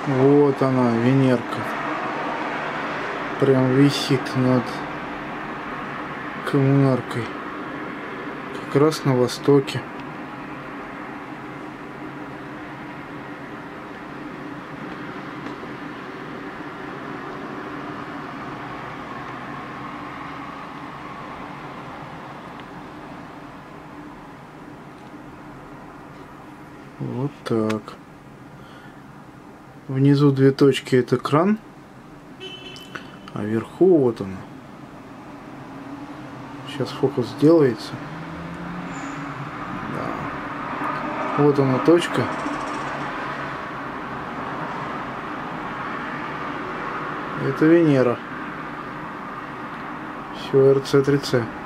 Вот она, Венерка. Прям висит над коммунаркой. Как раз на востоке. Вот так. Внизу две точки — это кран, а вверху вот она. Сейчас фокус сделается. Да. Вот она точка. Это Венера. Все, РЦ-3Ц.